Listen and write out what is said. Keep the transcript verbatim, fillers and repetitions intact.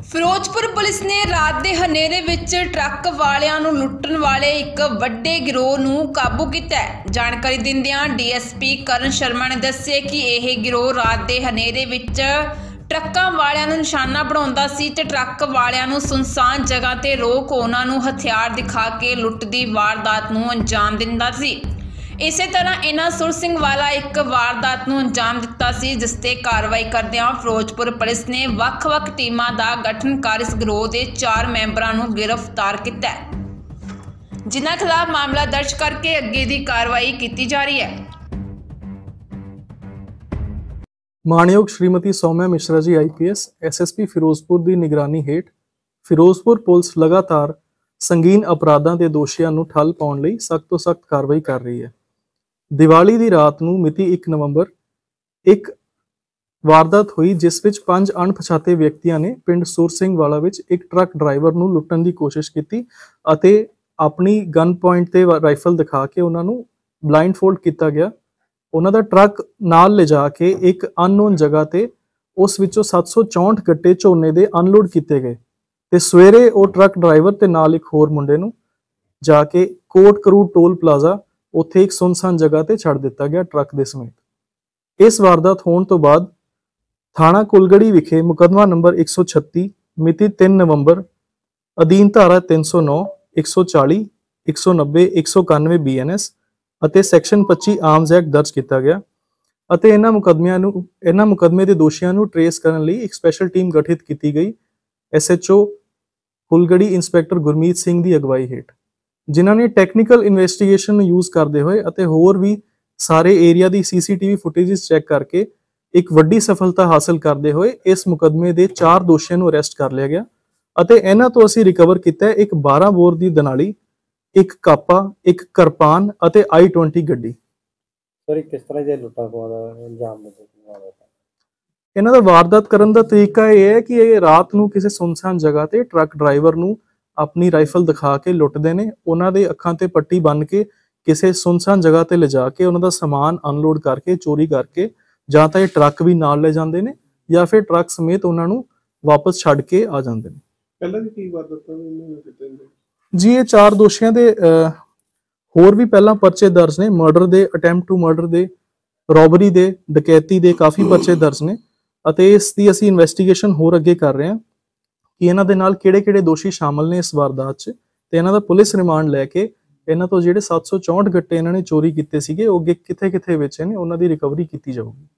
Firozpur police ਨੇ ਰਾਤ ਦੇ ਹਨੇਰੇ ਵਿੱਚ ਟਰੱਕ ਵਾਲਿਆਂ ਨੂੰ ਲੁੱਟਣ ਵਾਲੇ ਇੱਕ ਵੱਡੇ ਗਿਰੋਹ ਨੂੰ ਕਾਬੂ ਕੀਤਾ ਹੈ। ਜਾਣਕਾਰੀ ਦਿੰਦਿਆਂ ਡੀਐਸਪੀ ਕਰਨ ਸ਼ਰਮਾ ਨੇ ਦੱਸਿਆ ਕਿ ਇਹ ਗਿਰੋਹ ਰਾਤ ਦੇ ਹਨੇਰੇ ਵਿੱਚ ਟਰੱਕਾਂ ਵਾਲਿਆਂ ਨੂੰ ਨਿਸ਼ਾਨਾ ਬਣਾਉਂਦਾ ਸੀ ਤੇ ਟਰੱਕ ਵਾਲਿਆਂ ਨੂੰ ਸੁਨਸਾਨ ਜਗ੍ਹਾ ਤੇ ਰੋਕ ਉਹਨਾਂ ਨੂੰ ਹਥਿਆਰ ਦਿਖਾ ਕੇ ਲੁੱਟ ਦੀ ਵਾਰਦਾਤ ਨੂੰ ਅੰਜਾਮ ਦਿੰਦਾ ਸੀ। ਇਸੇ ਤਰ੍ਹਾਂ ਇਹਨਾਂ ਸੁਰ ਸਿੰਘ ਵਾਲਾ ਇੱਕ ਵਾਰਦਾਤ ਨੂੰ ਅੰਜਾਮ ਦਿੱਤਾ ਸੀ, ਜਿਸ ਤੇ ਕਾਰਵਾਈ ਕਰਦਿਆਂ ਫਿਰੋਜ਼ਪੁਰ ਪੁਲਿਸ ਨੇ ਵੱਖ-ਵੱਖ ਟੀਮਾਂ ਦਾ ਗਠਨ ਕਰ ਇਸ ਗਿਰੋਹ ਦੇ ਚਾਰ ਮੈਂਬਰਾਂ ਨੂੰ ਗ੍ਰਿਫਤਾਰ ਕੀਤਾ ਹੈ, ਜਿਨ੍ਹਾਂ ਖਿਲਾਫ ਮਾਮਲਾ ਦਰਜ ਕਰਕੇ ਅੱਗੇ ਦੀ ਕਾਰਵਾਈ ਕੀਤੀ ਜਾ ਰਹੀ ਹੈ। ਮਾਨਯੋਗ Shrimati Saumya Mishra ji I P S S S P Ferozepur ਦੀ ਨਿਗਰਾਨੀ ਹੇਠ ਫਿਰੋਜ਼ਪੁਰ ਪੁਲਿਸ ਲਗਾਤਾਰ ਸੰਗੀਨ ਅਪਰਾਧਾਂ ਦੇ ਦੋਸ਼ੀਆਂ ਨੂੰ ਠੱਲ ਪਾਉਣ ਲਈ ਸਖਤ ਤੋਂ ਸਖਤ ਕਾਰਵਾਈ ਕਰ ਰਹੀ ਹੈ। ਦੀਵਾਲੀ ਦੀ ਰਾਤ ਨੂੰ ਮਿਤੀ ਇੱਕ ਨਵੰਬਰ ਇੱਕ ਵਾਰਦਾਤ ਹੋਈ, ਜਿਸ ਵਿੱਚ ਪੰਜ ਅਣਪਛਾਤੇ ਵਿਅਕਤੀਆਂ ਨੇ ਪਿੰਡ ਸੁਰ ਸਿੰਘ ਵਾਲਾ ਵਿੱਚ ਇੱਕ ਟਰੱਕ ਡਰਾਈਵਰ ਨੂੰ ਲੁੱਟਣ ਦੀ ਕੋਸ਼ਿਸ਼ ਕੀਤੀ ਅਤੇ ਆਪਣੀ ਗਨ ਪੁਆਇੰਟ ਤੇ ਰਾਈਫਲ ਦਿਖਾ ਕੇ ਉਹਨਾਂ ਨੂੰ ਬਲਾਈਂਡ ਫੋਲਡ ਕੀਤਾ ਗਿਆ। ਉਹਨਾਂ ਦਾ ਟਰੱਕ ਨਾਲ ਲਿਜਾ ਕੇ ਇੱਕ ਅਨਨੋਨ ਜਗ੍ਹਾ ਤੇ ਉਸ ਵਿੱਚੋਂ ਸੱਤ ਸੌ ਚੌਂਹਠ ਗੱਟੇ ਝੋਨੇ ਦੇ ਅਨਲੋਡ ਕੀਤੇ ਗਏ ਤੇ ਸਵੇਰੇ ਉਹ ਟਰੱਕ ਡਰਾਈਵਰ ਤੇ ਨਾਲ ਇੱਕ ਹੋਰ ਮੁੰਡੇ ਨੂੰ ਜਾ ਕੇ ਕੋਟ ਕਰੂ ਟੋਲ ਪਲਾਜ਼ਾ ਉੱਥੇ ਇੱਕ ਸੁਨਸਾਨ ਜਗ੍ਹਾ ਤੇ ਛੱਡ ਦਿੱਤਾ ਗਿਆ ਟਰੱਕ ਦੇ ਸਮੇਤ। ਇਸ ਵਾਰਦਾਤ ਹੋਣ ਤੋਂ ਬਾਅਦ ਥਾਣਾ ਕੁਲਗੜੀ ਵਿਖੇ ਮੁਕੱਦਮਾ ਨੰਬਰ ਇੱਕ ਸੌ ਛੱਤੀ ਮਿਤੀ ਤਿੰਨ ਨਵੰਬਰ ਅਧੀਨ ਧਾਰਾ ਤਿੰਨ ਸੌ ਨੌ, ਇੱਕ ਸੌ ਚਾਲੀ, ਇੱਕ ਸੌ ਨੱਬੇ, ਇੱਕ ਸੌ ਇਕਾਨਵੇਂ ਬੀ ਐਨ ਐਸ ਅਤੇ ਸੈਕਸ਼ਨ ਪੱਚੀ ਆਰਮਜ਼ ਐਕਟ ਦਰਜ ਕੀਤਾ ਗਿਆ ਅਤੇ ਇਹਨਾਂ ਮੁਕੱਦਮਿਆਂ ਨੂੰ ਇਹਨਾਂ ਮੁਕੱਦਮੇ ਦੇ ਦੋਸ਼ੀਆਂ ਨੂੰ ਟਰੇਸ ਕਰਨ ਲਈ ਇੱਕ ਸਪੈਸ਼ਲ ਟੀਮ ਗਠਿਤ ਕੀਤੀ ਗਈ S H O Kulgarhi inspector Gurmeet Singh ਦੀ ਅਗਵਾਈ ਹੇਠ, ਜਿਨ੍ਹਾਂ ਨੇ ਟੈਕਨੀਕਲ ਇਨਵੈਸਟੀਗੇਸ਼ਨ ਨੂੰ ਯੂਜ਼ ਕਰਦੇ ਹੋਏ ਅਤੇ ਹੋਰ ਵੀ ਸਾਰੇ ਏਰੀਆ ਦੀ C C T V footages check ਕਰਕੇ ਇੱਕ ਵੱਡੀ ਸਫਲਤਾ ਹਾਸਲ ਕਰਦੇ ਹੋਏ ਇਸ ਮੁਕੱਦਮੇ ਦੇ ਚਾਰ ਦੋਸ਼ੀਆਂ ਨੂੰ ਅਰੈਸਟ ਕਰ ਲਿਆ ਗਿਆ ਅਤੇ ਇਹਨਾਂ ਤੋਂ ਅਸੀਂ ਰਿਕਵਰ ਕੀਤਾ ਇੱਕ ਬਾਰਾਂ ਬੋਰ ਦੀ ਦਨਾਲੀ, ਇੱਕ ਕਾਪਾ, ਇੱਕ ਕਿਰਪਾਨ ਅਤੇ ਆਈ ਟਵੰਟੀ ਗੱਡੀ। ਸਰ ਕਿਸ ਤਰ੍ਹਾਂ ਦੇ ਲੁੱਟਾਂ ਖੋਹਾਂ ਦਾ ਅੰਜਾਮ ਦਿੱਤਾ? ਇਹਨਾਂ ਦਾ ਵਾਰਦਾਤ ਕਰਨ ਦਾ ਤਰੀਕਾ ਇਹ ਹੈ ਕਿ ਇਹ ਰਾਤ ਨੂੰ ਕਿਸੇ ਸੁਨਸਾਨ ਜਗ੍ਹਾ ਤੇ ਟਰੱਕ ਡਰਾਈਵਰ ਨੂੰ ਆਪਣੀ ਰਾਈਫਲ ਦਿਖਾ ਕੇ ਲੁੱਟਦੇ ਨੇ। ਉਹਨਾਂ ਦੇ ਅੱਖਾਂ ਤੇ ਪੱਟੀ ਬੰਨ੍ਹ ਕੇ ਕਿਸੇ ਸੁਨਸਾਨ ਜਗ੍ਹਾ ਤੇ ਲਿਜਾ ਕੇ ਉਹਨਾਂ ਦਾ ਸਮਾਨ ਅਨਲੋਡ ਕਰਕੇ ਚੋਰੀ ਕਰਕੇ ਜਾਂ ਤਾਂ ਇਹ ਟਰੱਕ ਵੀ ਨਾਲ ਲੈ ਜਾਂਦੇ ਨੇ ਜਾਂ ਫਿਰ ਟਰੱਕ ਸਮੇਤ ਉਹਨਾਂ ਨੂੰ ਵਾਪਸ ਛੱਡ ਕੇ ਆ ਜਾਂਦੇ ਨੇ। ਪਹਿਲਾਂ ਵੀ ਕੀ ਵਾਰਦਾਤਾਂ ਇਹਨਾਂ ਕੀਤੇ ਨੇ ਜੀ? ਇਹ ਚਾਰ ਦੋਸ਼ੀਆਂ ਦੇ ਹੋਰ ਵੀ ਪਹਿਲਾਂ ਪਰਚੇ ਦਰਜ ਨੇ, ਮਰਡਰ ਦੇ, ਅਟੈਂਪਟ ਟੂ ਮਰਡਰ ਦੇ, ਰੋਬਰੀ ਦੇ, ਡਕੈਤੀ ਦੇ ਕਾਫੀ ਪਰਚੇ ਦਰਜ ਨੇ ਅਤੇ ਇਸ ਦੀ ਅਸੀਂ ਇਨਵੈਸਟੀਗੇਸ਼ਨ ਹੋਰ ਅੱਗੇ ਕਰ ਰਹੇ ਹਾਂ ਕਿ ਇਹਨਾਂ ਦੇ ਨਾਲ ਕਿਹੜੇ-ਕਿਹੜੇ ਦੋਸ਼ੀ ਸ਼ਾਮਲ ਨੇ ਇਸ ਵਾਰਦਾਤ 'ਚ ਤੇ ਇਹਨਾਂ ਦਾ ਪੁਲਿਸ ਰਿਮਾਂਡ ਲੈ ਕੇ ਇਹਨਾਂ ਤੋਂ ਜਿਹੜੇ ਸੱਤ ਸੌ ਚੌਂਹਠ ਗੱਟੇ ਇਹਨਾਂ ਨੇ ਚੋਰੀ ਕੀਤੇ ਸੀਗੇ ਉਹ ਅੱਗੇ ਕਿੱਥੇ-ਕਿੱਥੇ ਵੇਚੇ ਨੇ ਉਹਨਾਂ ਦੀ ਰਿਕਵਰੀ ਕੀਤੀ ਜਾਊਗੀ।